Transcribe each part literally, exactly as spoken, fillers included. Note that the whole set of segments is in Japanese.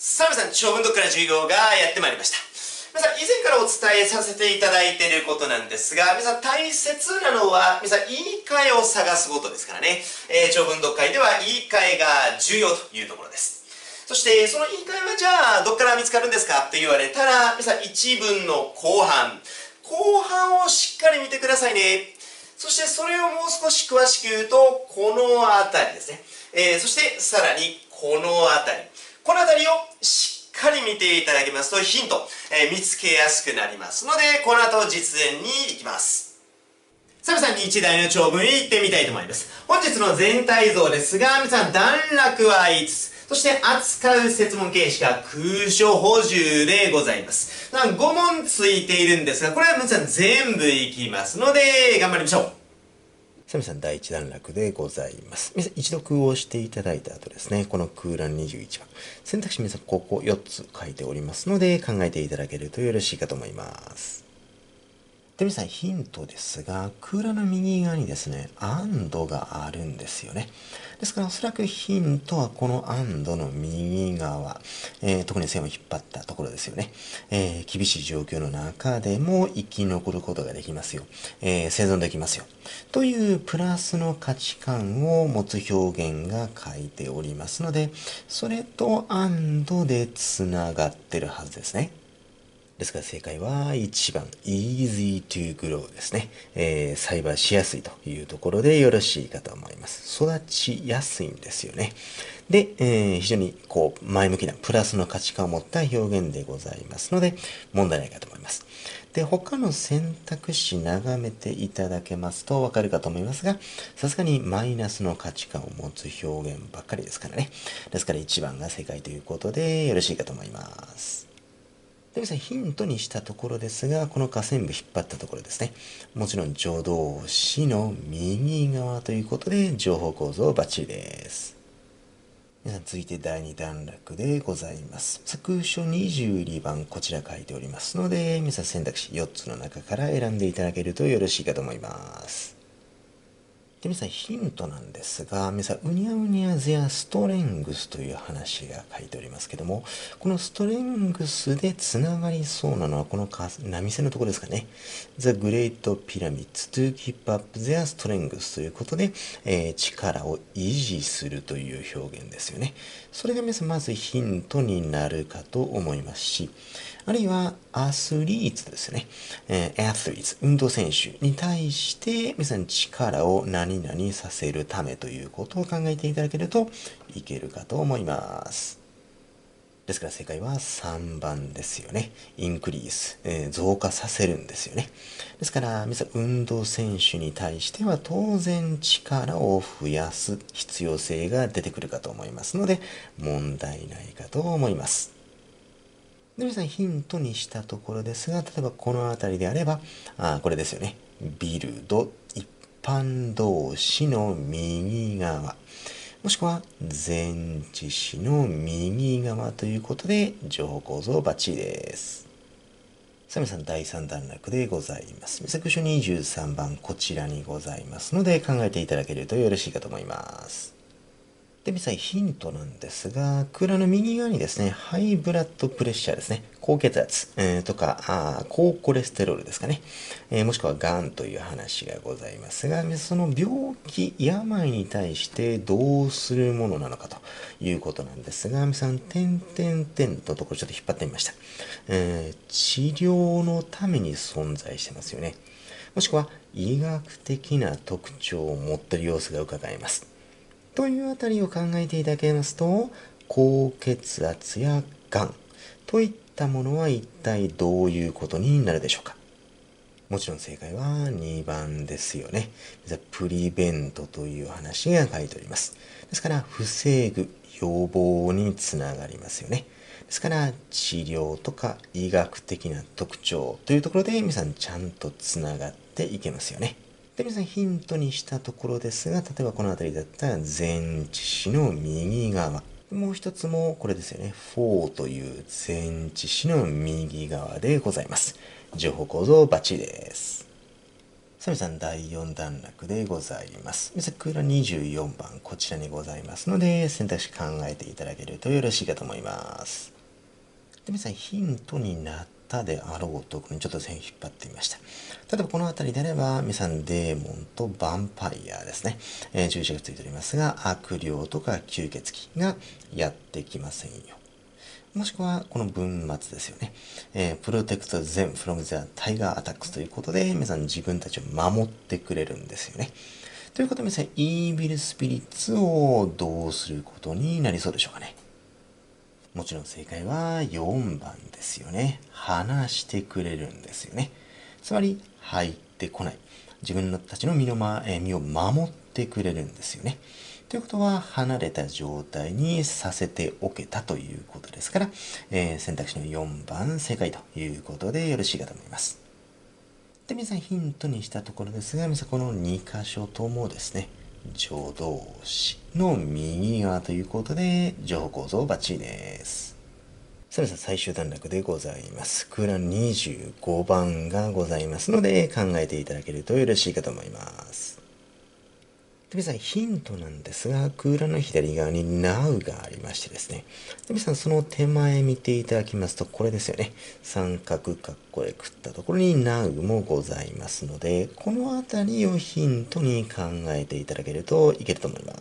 さあ皆さん、長文読から授業がやってまいりました。皆さん、以前からお伝えさせていただいていることなんですが、皆さん大切なのは、皆さん言い換えを探すことですからね。えー、長文読解では言い換えが重要というところです。そして、その言い換えはじゃあ、どっから見つかるんですかって言われたら、皆さん一文の後半、後半をしっかり見てくださいね。そしてそれをもう少し詳しく言うと、このあたりですね。えー、そしてさらにこのあたり。このあたりをしっかり見ていただけますとヒント、えー、見つけやすくなりますので、この後実演に行きます。さあ皆さんに一題の長文行ってみたいと思います。本日の全体像ですが、皆さん段落はいつつ。そして扱う設問形式は空所補充でございます。ご問ついているんですが、これは皆さん全部いきますので、頑張りましょう。さあ皆さん第一段落でございます。皆さん一読をしていただいた後ですね、この空欄にじゅういちばん。選択肢皆さんここよっつ書いておりますので、考えていただけるとよろしいかと思います。で、皆さんヒントですが、空欄の右側にですね、アンドがあるんですよね。ですからおそらくヒントはこのアンドの右側、えー、特に線を引っ張ったところですよね。えー、厳しい状況の中でも生き残ることができますよ。えー、生存できますよ。というプラスの価値観を持つ表現が書いておりますので、それとアンドでつながってるはずですね。ですから正解はいちばん easy to grow ですね、えー、栽培しやすいというところでよろしいかと思います。育ちやすいんですよね。で、えー、非常にこう前向きなプラスの価値観を持った表現でございますので問題ないかと思います。で、他の選択肢眺めていただけますとわかるかと思いますが、さすがにマイナスの価値観を持つ表現ばっかりですからね。ですからいちばんが正解ということでよろしいかと思います。で、皆さんヒントにしたところですが、この下線部引っ張ったところですね。もちろん助動詞の右側ということで、情報構造バッチリです。皆さん続いてだいに段落でございます。空所にじゅうにばんこちら書いておりますので、皆さん選択肢よっつの中から選んでいただけるとよろしいかと思います。で、皆さんヒントなんですが、皆さん、うにゃうにゃゼアストレングスという話が書いておりますけども、このストレングスでつながりそうなのはこの波線のところですかね。The Great Pyramids to keep up their strength ということで、えー、力を維持するという表現ですよね。それが皆さんまずヒントになるかと思いますし、あるいはアスリーツですね。えー、アスリーツ、運動選手に対して皆さん力を何々させるためということを考えていただけるといけるかと思います。ですから正解はさんばんですよね。インクリース、えー、増加させるんですよね。ですから皆さん運動選手に対しては当然力を増やす必要性が出てくるかと思いますので問題ないかと思います。で、皆さんヒントにしたところですが、例えばこの辺りであれば、あこれですよね。ビルド、一般動詞の右側、もしくは前置詞の右側ということで、情報構造バッチリです。さあ皆さんだいさん段落でございます。空所にじゅうさんばんこちらにございますので、考えていただけるとよろしいかと思います。で、皆さんヒントなんですが、空欄の右側にですね、ハイブラッドプレッシャーですね、高血圧、えー、とかあ、高コレステロールですかね、えー、もしくはがんという話がございますが、その病気、病に対してどうするものなのかということなんですが、皆さん、点々点のところちょっと引っ張ってみました。えー、治療のために存在してますよね。もしくは医学的な特徴を持っている様子が伺えます。というあたりを考えていただけますと、高血圧やがんといったものは一体どういうことになるでしょうか。もちろん正解はにばんですよね。プリベントという話が書いております。ですから、防ぐ、予防につながりますよね。ですから、治療とか医学的な特徴というところで皆さんちゃんとつながっていけますよね。で、皆さんヒントにしたところですが、例えばこの辺りだったら前置詞の右側。もう一つもこれですよね。for という前置詞の右側でございます。情報構造バッチリです。 さあ皆さんだいよん段落でございます。皆さん空欄にじゅうよんばんこちらにございますので選択肢考えていただけるとよろしいかと思います。で皆さんヒントになったであろうところにちょっと線を引っ張ってみました。例えばこの辺りであれば皆さんデーモンとヴァンパイアですね、えー、印がついておりますが悪霊とか吸血鬼がやってきませんよ。もしくは、この文末ですよね。えー、protect them from their tiger attacks ということで、皆さん自分たちを守ってくれるんですよね。ということで、皆さん、イービルスピリッツをどうすることになりそうでしょうかね。もちろん正解はよんばんですよね。話してくれるんですよね。つまり、入ってこない。自分たちの身の、まえー、身を守ってくれるんですよね。ということは、離れた状態にさせておけたということですから、えー、選択肢のよんばん正解ということでよろしいかと思います。で、皆さんヒントにしたところですが、皆さんこのに箇所ともですね、助動詞の右側ということで、情報構造バッチリです。さあ皆さん最終段落でございます。空欄にじゅうごばんがございますので、考えていただけるとよろしいかと思います。で皆さんヒントなんですが、空欄の左側に Now がありましてですね。で皆さんその手前見ていただきますと、これですよね。三角括弧でくったところに Now もございますので、このあたりをヒントに考えていただけるといけると思います。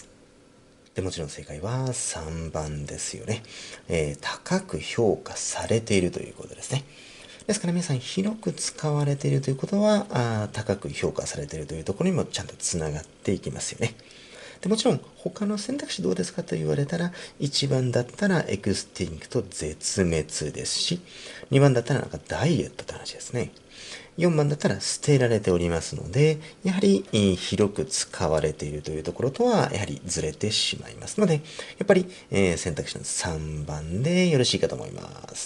でもちろん正解はさんばんですよね。えー、高く評価されているということですね。ですから皆さん広く使われているということはあ高く評価されているというところにもちゃんとつながっていきますよね。でもちろん他の選択肢どうですかと言われたらいちばんだったらエクスティンクト絶滅ですしにばんだったらなんかダイエットって話ですね。よんばんだったら捨てられておりますのでやはり広く使われているというところとはやはりずれてしまいますのでやっぱり、えー、選択肢のさんばんでよろしいかと思います。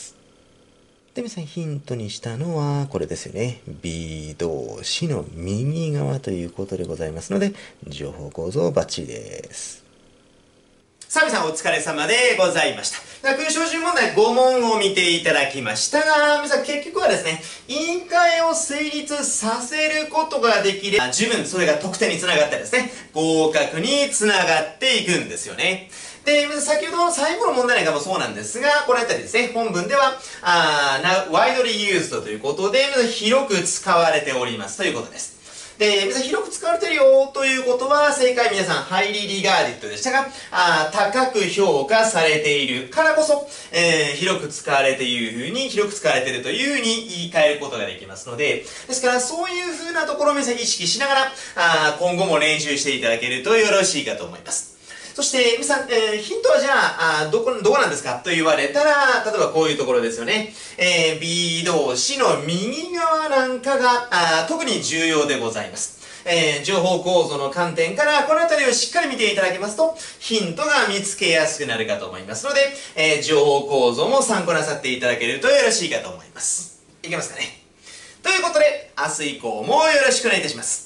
で、皆さんヒントにしたのはこれですよね。B 動詞の右側ということでございますので、情報構造バッチリです。さあ皆さんお疲れ様でございました。空小順問題ご問を見ていただきましたが、皆さん結局はですね、委員会を成立させることができれば、十分それが得点につながったりですね、合格につながっていくんですよね。で、先ほどの最後の問題なんかもそうなんですが、このあたりですね、本文では、あー、widely used ということで、広く使われておりますということです。で、皆さん広く使われてるよということは、正解皆さん、ハイリーリガーディットでしたが、あ高く評価されているからこそ、えー、広く使われているふうに、広く使われているというふうに言い換えることができますので、ですからそういうふうなところを皆さん意識しながら、あ今後も練習していただけるとよろしいかと思います。そして、皆さん、えー、ヒントはじゃあ、あどこ、どこなんですかと言われたら、例えばこういうところですよね。えー、B 動詞の右側なんかが、あ特に重要でございます。えー、情報構造の観点から、このあたりをしっかり見ていただけますと、ヒントが見つけやすくなるかと思いますので、えー、情報構造も参考なさっていただけるとよろしいかと思います。いけますかね。ということで、明日以降もよろしくお願いいたします。